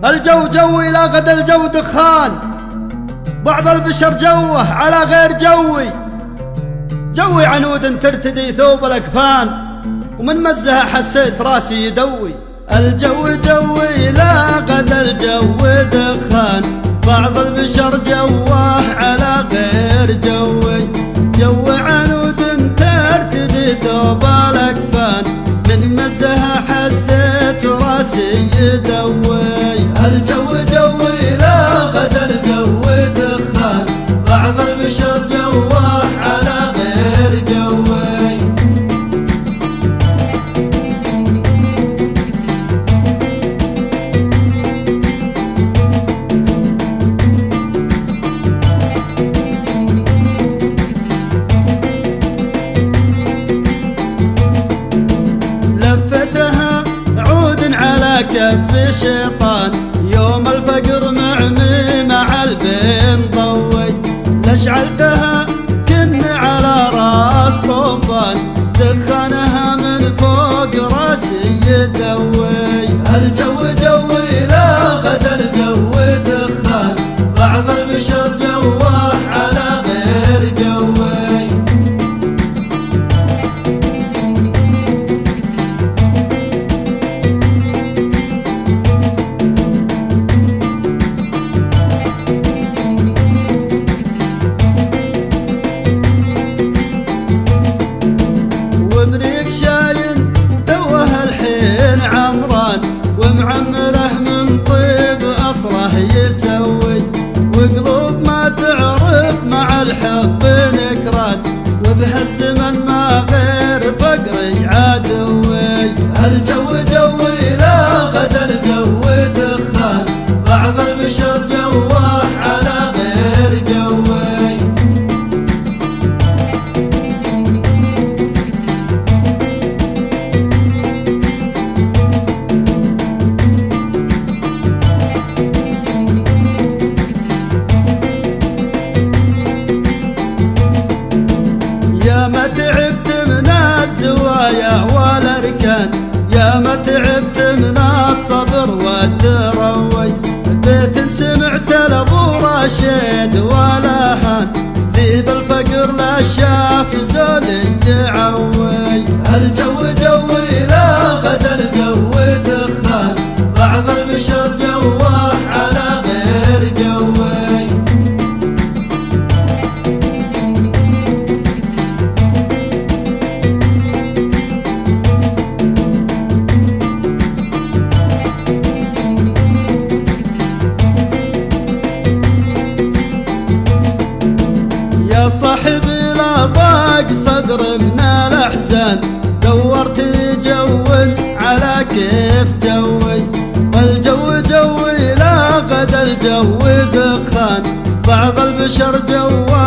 الجو جوي لا غدا الجو دخان، بعض البشر جوه على غير جوي. جوي عنود ترتدي ثوب الأكفان، ومن مزها حسيت راسي يدوي. الجو جوي لا غدا الجو دخان، بعض البشر جوه على غير جوي. جو عنود ترتدي ثوب الأكفان، من مزها حسيت راسي يدوي. الجو جوي لا غدا الجو دخان، بعض البشر جوه على غير جوي. لفتها عود على كف شيطان، يوم الفقر معمي مع البين ضوي. لشعلتها كن على راس طوفان، دخانها من فوق راسي يدوي. الجو جوي لا غدا الجو دخان، بعض البشر جوه على غير جوي. وبريق شاين توه الحين عمران، ومعمره من طيب أصله يسوي. وقلوب ما تعرف مع الحب نكران، وبهالزمن ما غير فقري عدوي. الجو جوي لا غدا الجو دخان، بعض البشر جوه على غير جوي. يا ما تعبت من الزوايا والاركان، يا ما تعبت من الصبر والتروي. بيت سمعت لابو رشيد ولا هان، ذيب الفقر لا شاف زول يعوي. الجو جوي لا غدا الجو دخان، بعض البشر جوه على غير جوي. يا صاحبي لا ضاق صدر من الأحزان، دورت جو على كيف جوي. والجو جوي لا غدا الجو دخان، بعض البشر جوه